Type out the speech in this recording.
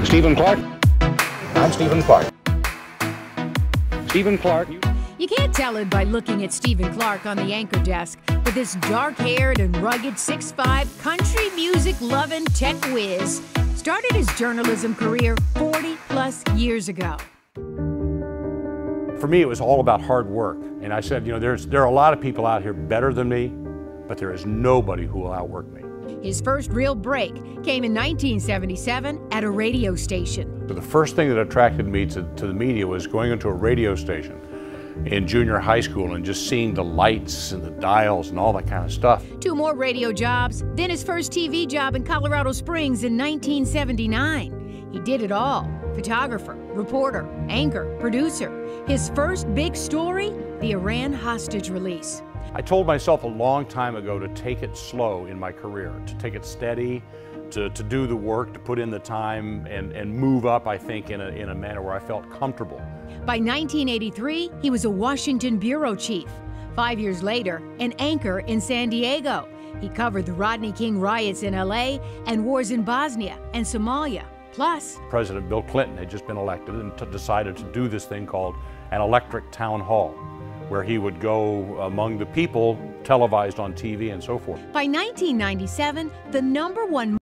Stephen Clark. I'm Stephen Clark. Stephen Clark. You can't tell it by looking at Stephen Clark on the anchor desk, but this dark-haired and rugged 6'5" country music-loving tech whiz started his journalism career 40-plus years ago. For me, it was all about hard work. And I said, you know, there are a lot of people out here better than me, but there is nobody who will outwork me. His first real break came in 1977 at a radio station. So the first thing that attracted me to the media was going into a radio station in junior high school and just seeing the lights and the dials and all that kind of stuff. 2 more radio jobs, then his first TV job in Colorado Springs in 1979. He did it all: photographer, reporter, anchor, producer. His first big story, the Iran hostage release. I told myself a long time ago to take it slow in my career, to take it steady, to do the work, to put in the time and move up, I think, in a manner where I felt comfortable. By 1983, he was a Washington bureau chief. 5 years later, an anchor in San Diego. He covered the Rodney King riots in LA and wars in Bosnia and Somalia. Plus, President Bill Clinton had just been elected and decided to do this thing called an electric town hall, where he would go among the people, televised on TV and so forth. By 1997, the #1